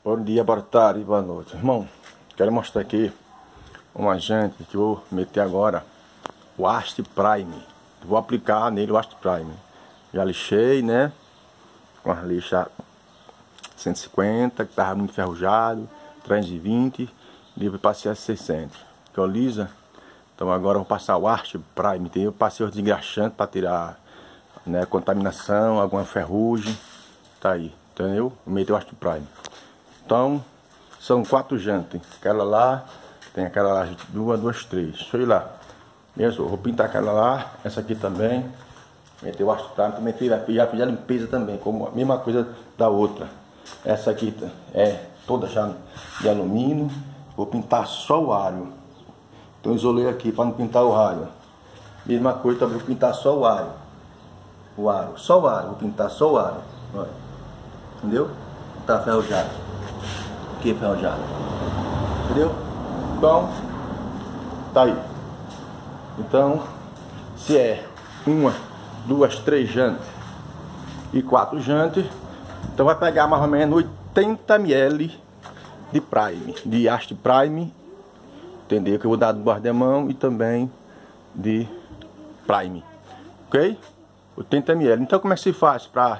Bom dia, boa tarde, boa noite. Irmão, quero mostrar aqui um agente que eu vou meter agora, o Haste Prime. Vou aplicar nele o Haste Prime. Já lixei, né? Com a lixa 150, que estava muito enferrujado, 320, e passei a 600. Que eu lisa. Então agora eu vou passar o Haste Prime. Eu passei os desgraxantes para tirar, né, contaminação, alguma ferrugem. Tá aí, entendeu? Vou meter o Haste Prime. Então, são 4 jantes. Aquela lá, tem aquela lá, duas, 3. Deixa eu ir lá. Mesmo, vou pintar aquela lá, essa aqui também. Meter o Haste Prime, também já fiz a limpeza também, como a mesma coisa da outra. Essa aqui é toda já de alumínio. Vou pintar só o aro. Então isolei aqui para não pintar o raio. Mesma coisa também, vou pintar só o aro. Só o aro, vou pintar só o aro. Olha. Entendeu? Tá ferrujado. Aqui é ferrujado. Entendeu? Então, tá aí. Então, se é 1, 2, 3 jantes e 4 jantes, então vai pegar mais ou menos 80 ml de Prime, de Haste Prime, entendeu? Que eu vou dar debaixo da mão e também de Prime, ok? 80 ml. Então como é que se faz para...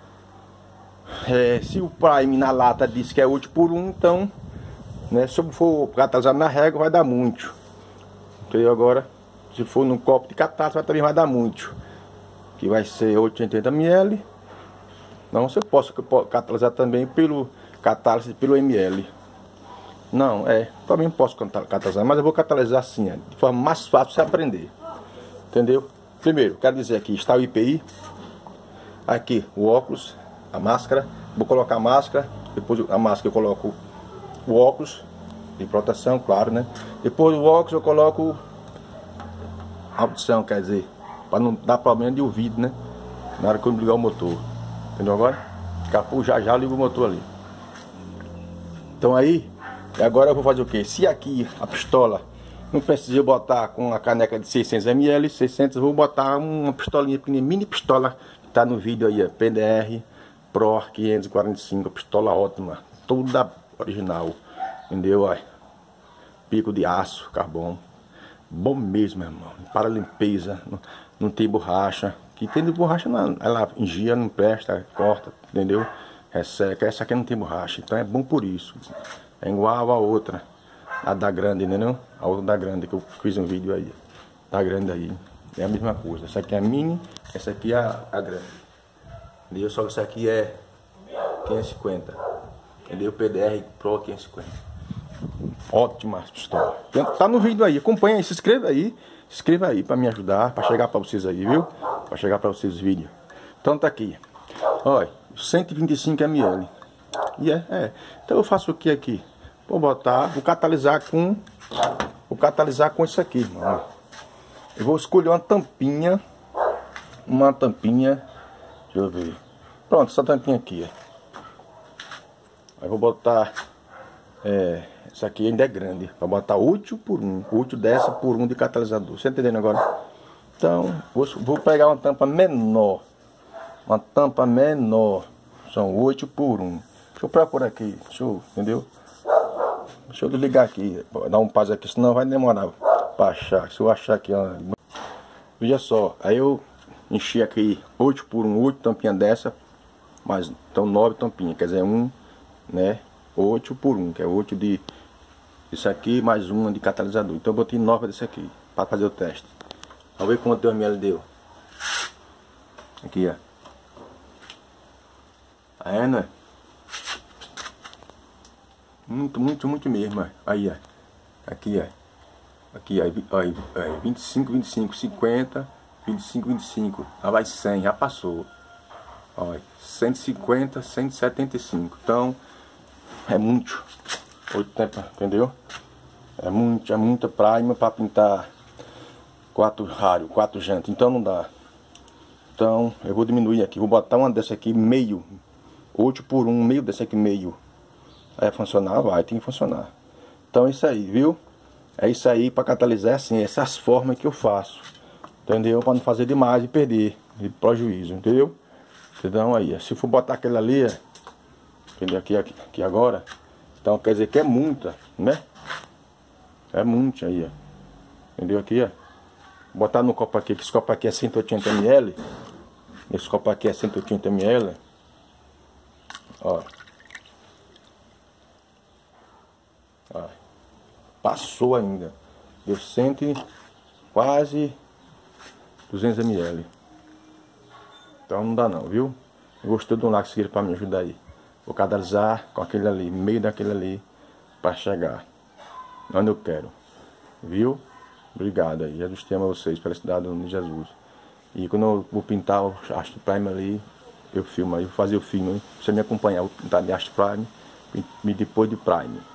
se o Prime na lata diz que é 8 por 1, então, né, se eu for catalisar na régua vai dar muito. Entendeu? Agora, se for num copo de catálise também vai dar muito. Que vai ser 880 ml. Não, se eu posso catalisar também pelo catálise pelo ml. Não, também posso catalisar, mas eu vou catalisar assim, de forma mais fácil de você aprender. Entendeu? Primeiro, quero dizer aqui, está o IPI. Aqui, o óculos, a máscara. Vou colocar a máscara. Depois a máscara eu coloco o óculos de proteção, claro, né? Depois do óculos eu coloco a opção, quer dizer, para não dar problema de ouvido, né? Na hora que eu ligar o motor. Entendeu agora? Capô, já eu ligo o motor ali. Então aí, agora eu vou fazer o que? Se aqui a pistola não precisa botar com a caneca de 600 ml, 600, eu vou botar uma pistolinha pequenininha, mini pistola, que tá no vídeo aí, PDR Pro 545, pistola ótima, toda original, entendeu? Olha, pico de aço, carbono, bom mesmo, meu irmão, para limpeza, não tem borracha, que tem de borracha, não, ela engia, não presta, corta, entendeu? Resseca, essa aqui não tem borracha, então é bom por isso, é igual a outra, a da grande, entendeu? A outra da grande, que eu fiz um vídeo aí, da grande aí, é a mesma coisa, essa aqui é a mini, essa aqui é a grande. Entendeu? Só que essa aqui é 550. Entendeu? PDR Pro 550. Ótima pistola. Tá no vídeo aí. Acompanha aí, se inscreva aí para me ajudar, para chegar para vocês aí, viu? Para chegar para vocês o vídeo. Então tá aqui. Olha, 125 ml. E então eu faço o que aqui? Vou catalisar com isso aqui, ó. Eu vou escolher uma tampinha. Deixa eu ver. Pronto, essa tampinha aqui, ó. Aí vou botar. Essa aqui ainda é grande. Vou botar 8 por 1. 8 dessa por 1 de catalisador. Você tá entendendo agora? Então, vou pegar uma tampa menor. Uma tampa menor. São 8 por 1. Deixa eu procurar aqui. Entendeu? Deixa eu desligar aqui. Dar um pause aqui, senão vai demorar pra achar. Se eu achar aqui, ó. Veja só. Aí eu enchi aqui 8 por 1, 8 tampinhas dessa, mas então 9 tampinhas, quer dizer, 1, né, 8 por 1, que é 8 de isso aqui, mais uma de catalisador. Então eu botei 9 desse aqui, para fazer o teste. Vamos ver quanto ml deu. Aqui, ó. Aí, né? Muito mesmo, ó. Aí, ó. Aqui, ó. Aqui, ó. 25, 50... 25, 25, já vai 100, já passou. Olha, 150, 175. Então, é muito. 80, entendeu? É muita Prime para pintar 4 jantes. Então não dá. Então, eu vou diminuir aqui. Vou botar uma dessa aqui, meio. 8 por 1, meio dessa aqui, meio. Vai funcionar? Vai, tem que funcionar. Então é isso aí, viu? É isso aí, para catalisar assim, essas formas que eu faço. Entendeu? Para não fazer demais e perder, de prejuízo, entendeu? Então aí, se for botar aquela ali, Entendeu? Aqui agora. Então quer dizer que é muita, né? É muita aí, ó. Entendeu? Aqui, ó. Botar no copo aqui, que esse copo aqui é 180 ml. Esse copo aqui é 180 ml. Ó. Ó. Passou ainda. Deu quase 200 ml. Então não dá não, viu? Gostou de um lá que seguir para me ajudar aí. Vou cadastrar com aquele ali, meio daquele ali, para chegar onde eu quero. Viu? Obrigado aí. Jesus te ama vocês, felicidade no nome de Jesus. E quando eu vou pintar o Astro Prime ali, eu filmo aí, vou fazer o filme, pra você me acompanhar, vou pintar de Astro Prime e depois de Prime.